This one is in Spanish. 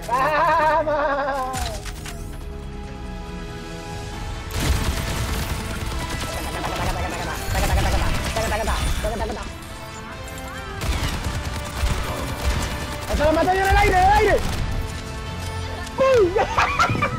¡Vamos! ¡Eso lo maté yo en el aire, en el aire! ¡Uy!